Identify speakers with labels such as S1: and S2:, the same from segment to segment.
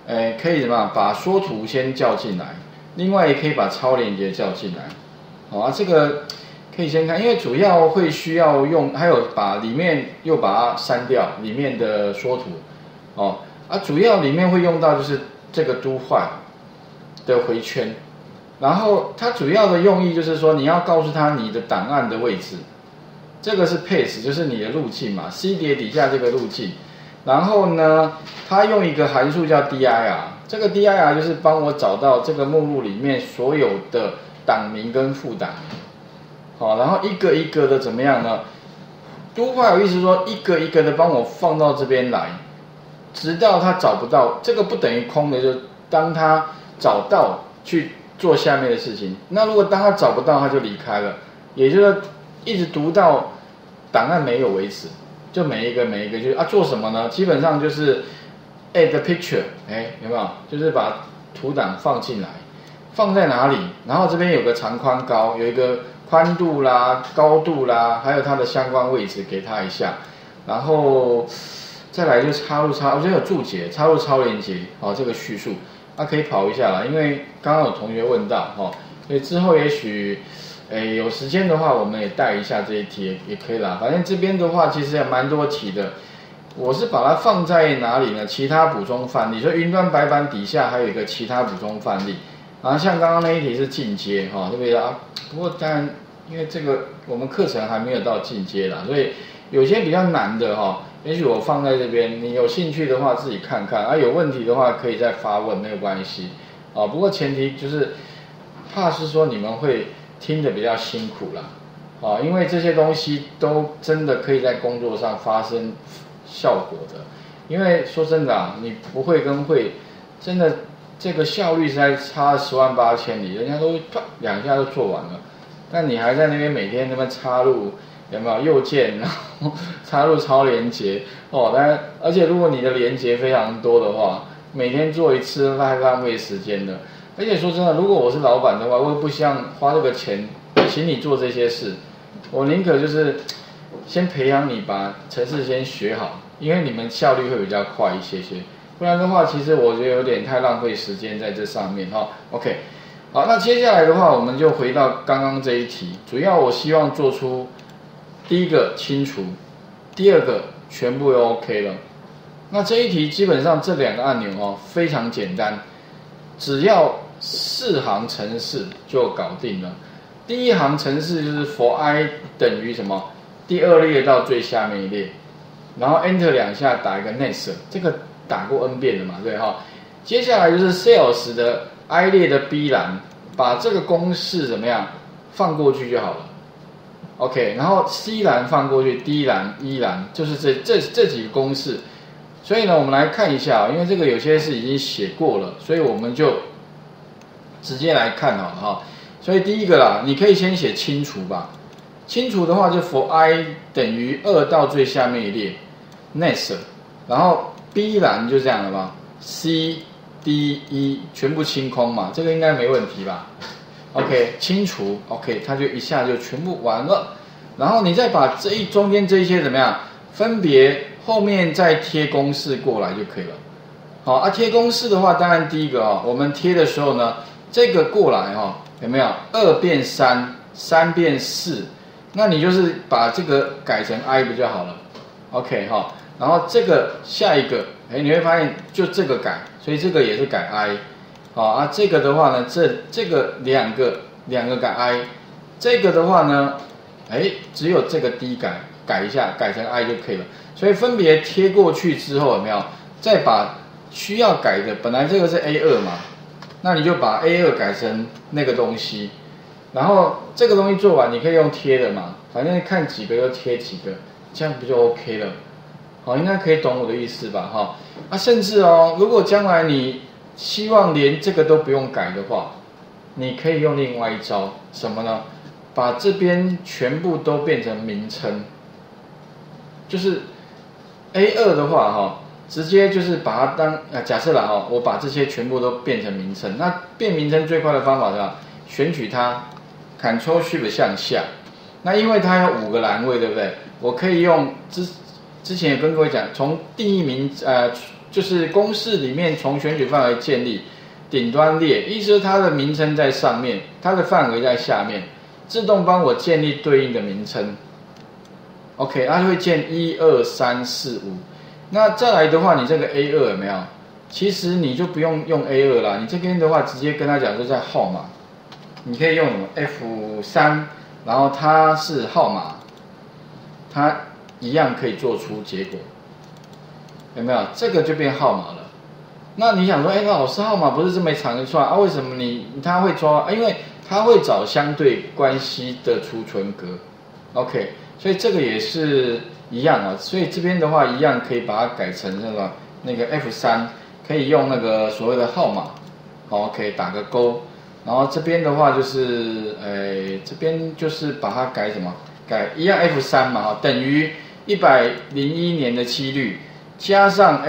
S1: 可以什么把缩图先叫进来，另外也可以把超连结叫进来。好啊，这个可以先看，因为主要会需要用，还有把里面又把它删掉里面的缩图。哦，主要里面会用到就是这个do while的回圈，然后它主要的用意就是说你要告诉它你的档案的位置，这个是 path 就是你的路径嘛 ，C 碟底下这个路径，然后呢，它用一个函数叫 dir， 这个 dir 就是帮我找到这个目录里面所有的档名跟副档名，好，然后一个一个的怎么样呢？do while 意思说一个一个的帮我放到这边来。直到他找不到，这个不等于空的，就当他找到去做下面的事情。那如果当他找不到，他就离开了，也就是一直读到档案没有为止，就每一个就是做什么呢？基本上就是 add picture， 有没有？就是把图档放进来，放在哪里？然后这边有个长宽高，有一个宽度啦、高度啦，还有它的相关位置给它一下，然后。再来就我觉得有注解，插入超连结，这个叙述，可以跑一下啦，因为刚刚有同学问到，所以之后也许，有时间的话，我们也带一下这一题也可以啦。反正这边的话，其实也蛮多题的，我是把它放在哪里呢？其他补充范例，所以云端白板底下还有一个其他补充范例，然后像刚刚那一题是进阶，对不对啊？不过当然，因为这个我们课程还没有到进阶啦，所以有些比较难的也许我放在这边，你有兴趣的话自己看看，有问题的话可以再发问，没有关系，不过前提就是怕是说你们会听得比较辛苦啦，因为这些东西都真的可以在工作上发生效果的，因为说真的你不会跟会，真的这个效率实在差10万8千里，人家都啪2下就做完了，但你还在那边每天那边插入。有没有右键，然后插入超连结而且如果你的连结非常多的话，每天做一次太浪费时间了。而且说真的，如果我是老板的话，我也不希望花这个钱请你做这些事，我宁可就是先培养你把程式先学好，因为你们效率会比较快一些，不然的话，其实我觉得有点太浪费时间在这上面OK， 好，那接下来的话，我们就回到刚刚这一题，主要我希望做出。第一个清除，第二个全部都 OK 了。那这一题基本上这2个按钮非常简单，只要4行程式就搞定了。第一行程式就是 for i 等于什么？第2列到最下面一列，然后 Enter 2下打一个 next， 这个打过 N 遍了嘛，对接下来就是 sales 的 i 列的 B 栏，把这个公式怎么样放过去就好了。OK， 然后 C 栏放过去 ，D 栏、E 栏就是这几个公式，所以呢，我们来看一下，因为这个有些是已经写过了，所以我们就直接来看好了所以第一个啦，你可以先写清除吧。清除的话就 for i 等于2到最下面一列 ，next， 然后 B 栏就这样了吧 ，C、D、E 全部清空嘛，这个应该没问题吧？ OK， 清除 OK， 它就一下就全部完了。然后你再把中间这一些怎么样，分别后面再贴公式过来就可以了。好贴公式的话，当然第一个我们贴的时候呢，这个过来有没有2变3， 3变4，那你就是把这个改成 i 不就好了 ？OK 然后这个下一个，你会发现就这个改，所以这个也是改 i。这个的话呢，这个两个改 i， 这个的话呢，只有这个 d 改一下，改成 i 就可以了。所以分别贴过去之后，有没有？再把需要改的，本来这个是 A2 嘛，那你就把 A2 改成那个东西，然后这个东西做完，你可以用贴的嘛，反正看几个就贴几个，这样不就 OK 了？应该可以懂我的意思吧？甚至如果将来你希望连这个都不用改的话，你可以用另外一招，什么呢？把这边全部都变成名称，就是 A2 的话直接就是把它当假设啦我把这些全部都变成名称。那变名称最快的方法是选取它 Ctrl Shift 向下。那因为它有5个栏位，对不对？我可以用之前也跟各位讲，从第一名就是公式里面从选举范围建立，顶端列，意思是它的名称在上面，它的范围在下面，自动帮我建立对应的名称。OK， 它就会建1、2、3、4、5。那再来的话，你这个 A2 有没有？其实你就不用用 A2 啦，你这边的话直接跟他讲就在号码，你可以用什么 F3，然后它是号码，它一样可以做出结果，有没有？这个就变号码了。那你想说，哎，老师号码不是这么长一串啊？为什么它会抓？因为它会找相对关系的储存格。OK， 所以这个也是一样啊。所以这边的话一样可以把它改成那个 F3， 可以用那个所谓的号码，好，可以打个勾。然后这边的话就是，这边就是把它改什么？改一样 F3 嘛，等于101年的几率加上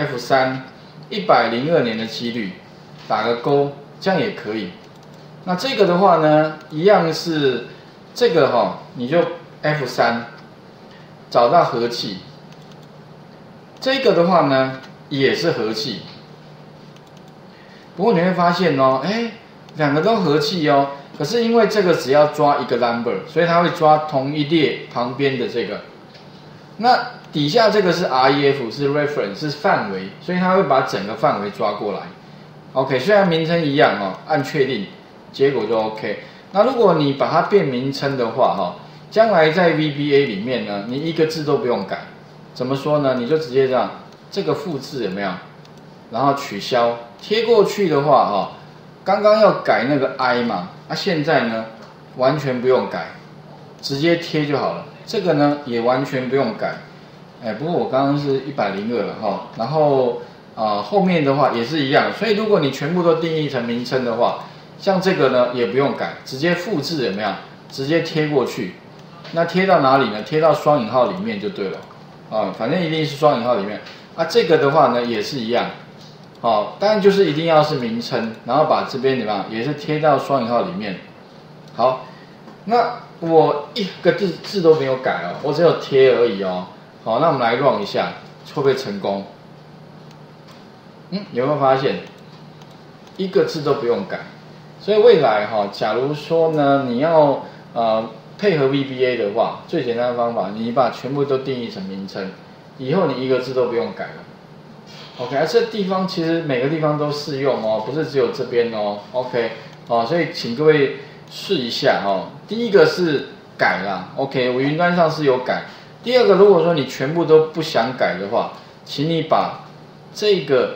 S1: F3。102年的几率，打个勾，这样也可以。那这个的话呢，一样是这个你就 F3，找到和气。这个的话呢，也是和气。不过你会发现两个都和气哦。可是因为这个只要抓一个 number， 所以它会抓同一列旁边的这个。那底下这个是 REF， 是 reference， 是范围，所以它会把整个范围抓过来。OK， 虽然名称一样按确定，结果就 OK。那如果你把它变名称的话将来在 VBA 里面呢，你一个字都不用改。怎么说呢？你就直接这样，这个复制有没有？然后取消，贴过去的话刚刚要改那个 I 嘛，现在呢完全不用改，直接贴就好了。这个呢也完全不用改，不过我刚刚是102了然后后面的话也是一样，所以如果你全部都定义成名称的话，像这个呢也不用改，直接复制有没有？直接贴过去，那贴到哪里呢？贴到双引号里面就对了反正一定是双引号里面这个的话呢也是一样当然就是一定要是名称，然后把这边怎么样也是贴到双引号里面。好，那我一个字都没有改我只有贴而已好，那我们来 run 一下，会不会成功？有没有发现一个字都不用改？所以未来假如说呢，你要配合 VBA 的话，最简单的方法，你把全部都定义成名称，以后你一个字都不用改了。OK， 这地方其实每个地方都适用不是只有这边OK， 所以请各位试一下第一个是改啦 ，OK， 我云端上是有改。第二个，如果说你全部都不想改的话，请你把这个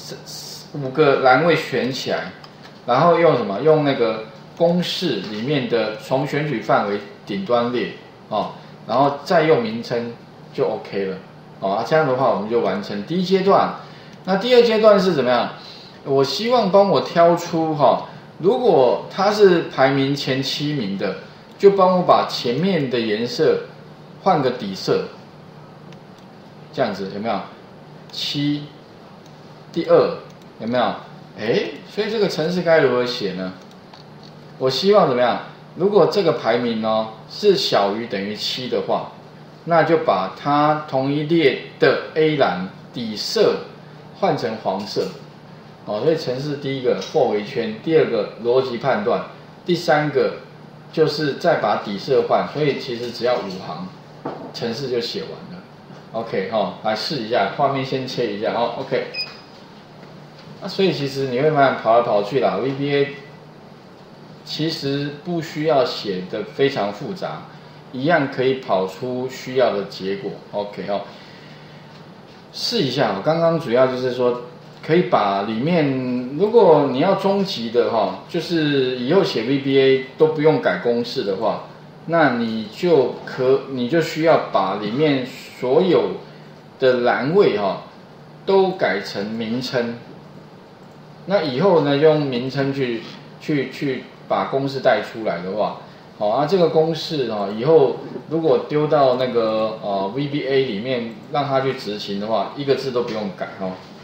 S1: 5个栏位选起来，然后用什么？用那个公式里面的从选举范围顶端列然后再用名称就 OK 了这样的话我们就完成第一阶段。那第二阶段是怎么样？我希望帮我挑出如果它是排名前7名的，就帮我把前面的颜色换个底色，这样子有没有？7，第2有没有？所以这个程式该如何写呢？我希望怎么样？如果这个排名是小于等于7的话，那就把它同一列的 A 栏底色换成黄色。所以程式第一个 for 围圈，第二个逻辑判断，第三个就是再把底色换，所以其实只要5行，程式就写完了。OK 来试一下，画面先切一下OK。所以其实你会发现跑来跑去啦 ，VBA 其实不需要写的非常复杂，一样可以跑出需要的结果。OK 试一下刚刚主要就是说，可以把里面，如果你要终极的就是以后写 VBA 都不用改公式的话，那你就需要把里面所有的栏位都改成名称。那以后呢，用名称去把公式带出来的话，这个公式以后如果丢到那个VBA 里面让它去执行的话，一个字都不用改